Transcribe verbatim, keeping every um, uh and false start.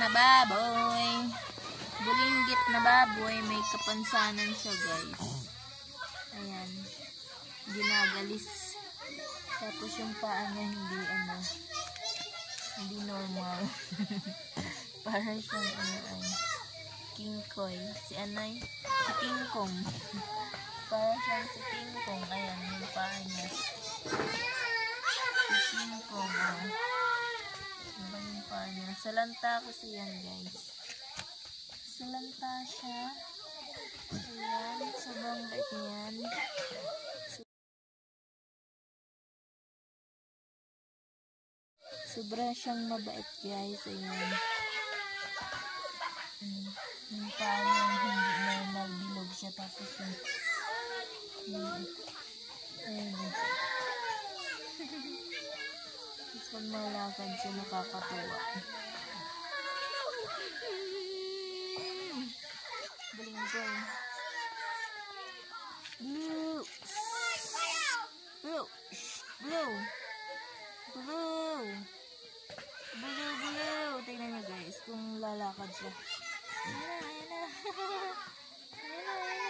baboy. Bulinggit na baboy. May kapansanan siya, guys. Ayan. Ginagalis. Tapos yung paa niya hindi, ano, hindi normal. Para siyang, ano, ay, King Koy. Si Anay. Si King Kong. Para siyang si King Kong. Ayan, yung paa niya. Si King Kong, oh. Diba yung paa niya? Salanta kasi yan, guys. Salanta siya. Ayan, sobrang bait niyan. Sobra siyang mabait, guys. Ayan. Hmm. Yung paa niya, hindi normal. Bilog siya. Tapos yung... Hmm. Ayan. Tapos pag malakad siya, nakakatuwa. Bulinggong. Blue! Blue! Blue! Blue! Blue, blue! Tingnan nyo, guys, kung lalakad siya. Ayan na, ayan na. Ayan na, ayan na.